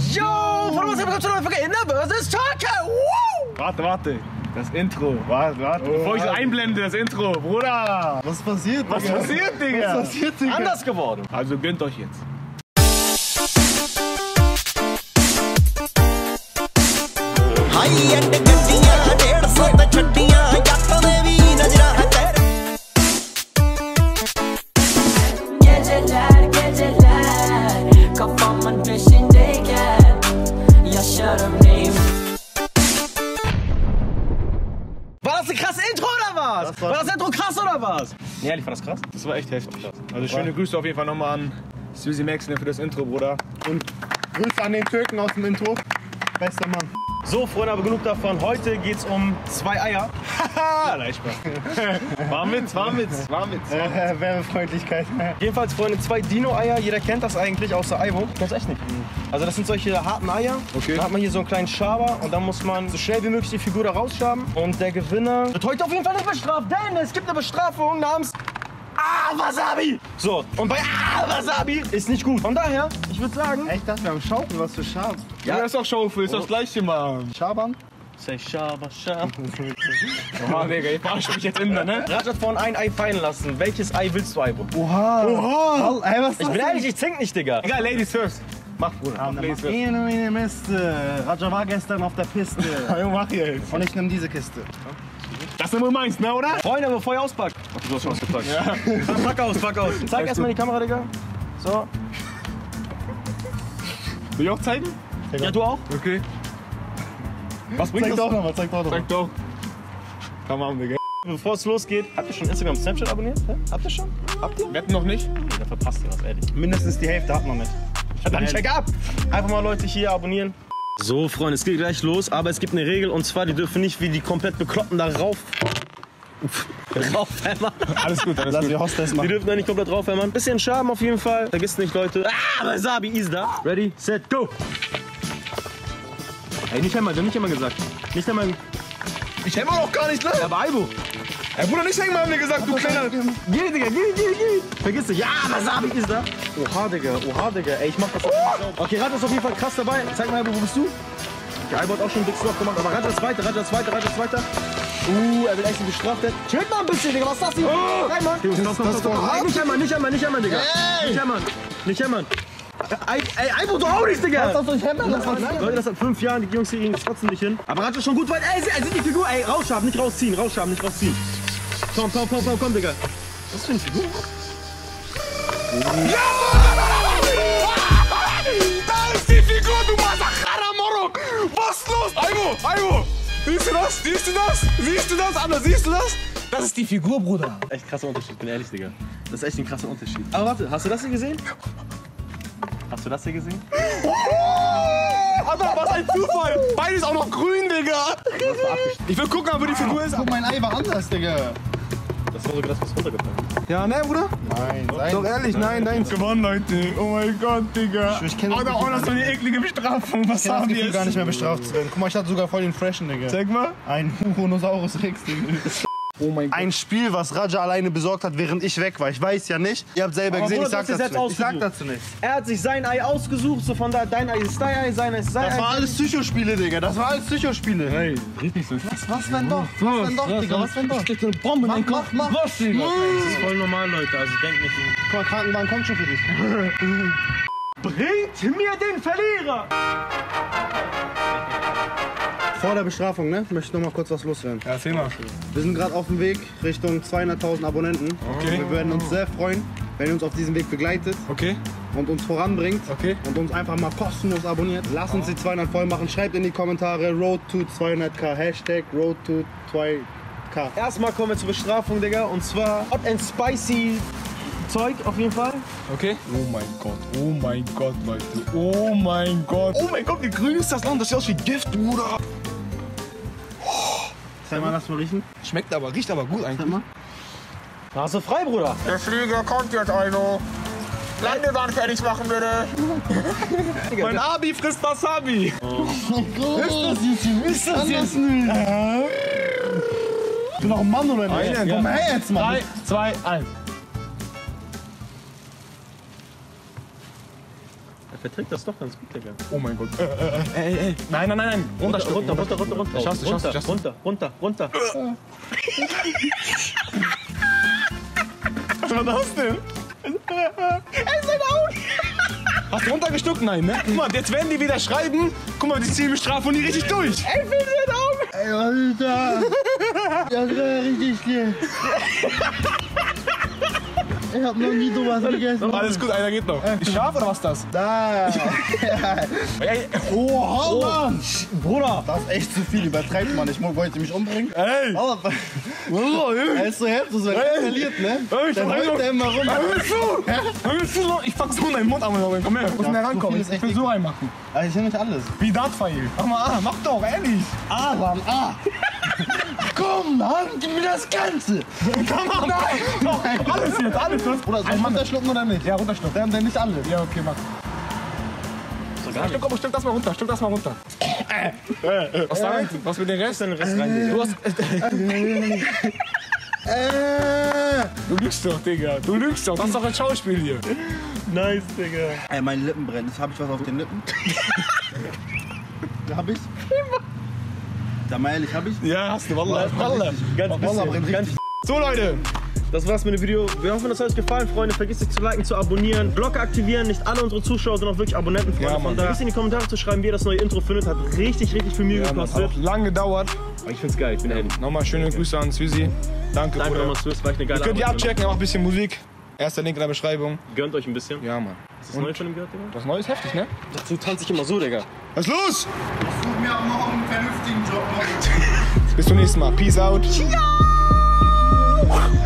Yo, von uns willkommen zu einer Folge in der Versus Talker. Warte. Das Intro. Warte. Bevor ich einblende, das Intro. Bruder. Was passiert, Digga? Was passiert, Digga? Anders geworden. Also gönnt euch jetzt. High-end ਗੱਡੀਆਂ 150 ਤੇ ਛੱਡੀਆਂ ਜੱਟ ਦੇ ਵੀ ਨਜ਼ਰਾਂ ਹੈ ਤੇਰੇ geceler kafamın peşindeyken yaşarım neyim. War das ein krasses Intro oder was? War das Intro krass oder was? Nee, ehrlich, war das krass? Das war echt heftig. Also schöne Grüße auf jeden Fall nochmal an Suzy Maxner für das Intro, Bruder. Und Grüße an den Türken aus dem Intro. Bester Mann. So, Freunde, aber genug davon. Heute geht's um 2 Eier. Haha, nein, Spaß. War ein Witz. Werbefreundlichkeit. Jedenfalls, Freunde, 2 Dino-Eier. Jeder kennt das eigentlich, außer Aibo. Kennst du echt nicht. Also das sind solche harten Eier. Okay. Da hat man hier so einen kleinen Schaber und dann muss man so schnell wie möglich die Figur da rausschaben. Und der Gewinner wird heute auf jeden Fall nicht bestraft, denn es gibt eine Bestrafung namens Wasabi. So, und bei Wasabi ist nicht gut. Von daher, ich würde sagen... Echt, das wir am Schaufeln, was für Schab. Ja, das ist doch Schaufel, ist doch das gleiche, Mann. Schabern? Say Schaber. Oh, Digga, ich verarsch mich jetzt immer, ne? Raj hat vorhin ein Ei fallen lassen. Welches Ei willst du, Aibo? Oha! Ey, was ist Ich das bin ehrlich, ich zink nicht, Digga. Egal, Ladies first. Mach, Bruder. Ladies first. Meine Miste. Raja war gestern auf der Piste. Mach jetzt. Und ich nehme diese Kiste. Das ist immer meins, ne, oder? Freunde, bevor ihr auspackt. Okay, du hast schon ausgepackt. Ja. Dann pack aus. Zeig erstmal die Kamera, Digga. So. Will ich auch zeigen? Ja, du auch? Okay. Was bringt Zeig das? doch nochmal, zeig doch nochmal. Zeig doch. Komm on, Digga. Bevor es losgeht, habt ihr schon Instagram, Snapchat abonniert? Hä? Habt ihr schon? Habt ihr? Wetten noch nicht? Da verpasst ihr was, ehrlich. Mindestens die Hälfte hat man mit. Dann check ab! Einfach mal Leute hier abonnieren. So, Freunde, es geht gleich los, aber es gibt eine Regel und zwar, die dürfen nicht wie die komplett Bekloppten da raufhämmern. Alles gut, alles Lass gut. die Hostess Die machen. dürfen da nicht komplett raufhämmern. Bisschen Schaben auf jeden Fall. Vergisst nicht, Leute. Wasabi ist da. Ready, set, go! Ey, nicht hämmern, nicht hämmern gesagt. Nicht hämmern. Ich hämmer doch gar nicht, ne? Ja, aber Aibo. Ey, Bruder, nicht hängen, haben wir gesagt, du kleiner... Geh, Digga, geh. Vergiss nicht. Ja, Wasabi ist da. Oha, Digga. Ey, ich mach das. Okay, Rad ist auf jeden Fall krass dabei. Zeig mal, Aibo, wo bist du? Der Aibo hat auch schon ein dickes Loch gemacht, aber Rad ist weiter. Er will echt bestraft werden. Chillt mal ein bisschen, Digga, was ist das hier? Nein, Mann. Stopp. Nicht hämmern, Digga. Nicht hämmern. Ey, Aibo, du auch nicht, Digga. Was soll ich hämmern? Leute, das seit 5 Jahren, die Jungs hier kriegen es trotzdem nicht hin. Aber Rad ist schon gut weit. Ey, sieht die Figur. Ey, rausschaben, nicht rausziehen. Komm, Digga. Was für eine Figur? Ja! Da ist die Figur, du Masachara Morok! Was ist los? Aibo! Siehst du das, Anna? Siehst du das? Das ist die Figur, Bruder. Echt krasser Unterschied, bin ehrlich, Digga. Das ist echt ein krasser Unterschied. Aber warte, hast du das hier gesehen? Aber was ein Zufall! Beides auch noch grün, Digga! Ich will gucken, wo die Figur ist. Guck, mein Ei war anders, Digga. Das war sogar das, was runtergefallen ist. Ja, ne, Bruder? Nein, sein. Doch ehrlich, nein, deins gewonnen, Leute. Oh mein Gott, Digga. Ich kenn Oh, das das ist so eine eklige Bestrafung. Was Ich hab das haben wir Gefühl, jetzt? gar nicht mehr bestraft zu werden. Guck mal, ich hatte sogar voll den Freshen, Digga. Zeig mal. Ein Huronosaurus Rex, Digga. Oh mein Gott. Ein Spiel, was Raja alleine besorgt hat, während ich weg war. Ich weiß ja nicht. Ihr habt selber Aber gesehen, Bruder, ich du hast sag dir dazu selbst nicht. Ich sag ausgesucht. dazu nichts. Er hat sich sein Ei ausgesucht, so von da, dein Ei ist dein Ei, sein Ei ist sein Ei. Das war alles Psychospiele, Digga. Das war alles Psychospiele. Hey, red nicht so. Was wenn doch? Was wenn doch, Digga? Was wenn doch? Steckt eine Bombe in deinen Kopf. Mach. Was, Digga? Das ist voll normal, Leute, also denkt nicht. Guck mal, Krankenwagen kommt schon für dich. Bringt mir den Verlierer! Vor der Bestrafung, ne? Möchte ich noch mal kurz was loswerden. Ja, erzähl mal. Wir sind gerade auf dem Weg Richtung 200.000 Abonnenten. Okay. Wir würden uns sehr freuen, wenn ihr uns auf diesem Weg begleitet Okay. und uns voranbringt. Okay. Und uns einfach mal kostenlos abonniert. Lasst uns die 200 voll machen. Schreibt in die Kommentare Road to 200k. Hashtag Road to 2k. Erstmal kommen wir zur Bestrafung, Digga, und zwar Hot and Spicy Zeug auf jeden Fall. Okay. Oh mein Gott, Leute. Oh mein Gott, wie grün ist das noch? Das sieht aus wie Gift, Bruder. Zeig mal, lass mal riechen. Schmeckt aber, riecht aber gut Zeig eigentlich. mal. Da hast du frei, Bruder. Der Flieger kommt jetzt, also. Landebahn fertig machen, bitte. Mein Abi frisst Wasabi. Ist das jetzt nicht? Ich bin doch ein Mann, oder nicht? Einen, Komm her jetzt, Mann. 3, 2, 1. verträgt das doch ganz gut, Digga. Oh mein Gott. Ey. Nein. Runter. Runter. Schaffst du. Runter. Was war das denn? Ey, seine Augen! Hast du runtergestuckt? Nein, ne? Guck mal, jetzt werden die wieder schreiben. Guck mal, die ziehen mich Strafe und die richtig durch. Ey, Film seine Augen! Ey, was ist das? Das war richtig schlimm. Ich hab noch nie sowas gegessen. Alles gut, einer geht noch. Ist scharf oder was ist das? Da. Ey, Oh, Mann. Bruder! Das ist echt zu viel. Übertreibt man. Ich wollte mich umbringen. ey! Aber er ist so heftig, so verliert, ne? Dann heult er immer rum. Hör mir zu! Ich pack so in deinen Mund an. Komm her, muss mehr rankommen. Ich will so reinmachen. Aber ich will nicht alles. Wie Dartpfeil. Mach mal mach doch, ehrlich. Mann, Komm, Mann, gib mir das Ganze. Komm, nein! Alles jetzt, alles. Oder soll ich runterschlucken oder nicht? Ja, runterschlucken. Dann nicht alles. Ja, okay, mach. Stück das mal runter, Was damit? Was mit dem Rest? Den Rest rein, Du hast... Du lügst doch, Digga. Du lügst doch. Das ist doch ein Schauspiel hier. Nice, Digga. Ey, meine Lippen brennen. Hab ich was auf den Lippen? Hab ich's? Sag mal ehrlich, hab ich's? Ja, hast du. Wallah. Ganz bisschen. So, Leute. Das war's mit dem Video. Wir hoffen, es hat euch gefallen, Freunde. Vergesst nicht zu liken, zu abonnieren, Glocke aktivieren. Nicht alle unsere Zuschauer sind auch wirklich Abonnenten, Freunde. Ja, Mann. Von daher vergesst in die Kommentare zu schreiben, wie ihr das neue Intro findet. Hat richtig viel Mühe gekostet. Hat auch lang gedauert. Aber ich find's geil. Ich bin happy. Nochmal schöne Grüße an Susi. Danke, Danke Bruder. nochmal, Swiss. War echt eine geile Ihr könnt die Arbeit. abchecken, auch ein bisschen Musik. Erster Link in der Beschreibung. Gönnt euch ein bisschen. Ja, Mann. Hast du das neue von ihm gehört, Digga? Das Neue ist heftig, ne? Dazu tanze ich immer so, Digga. Was ist los? Such mir auch noch einen vernünftigen Job. Bis zum nächsten Mal. Peace out. Ciao.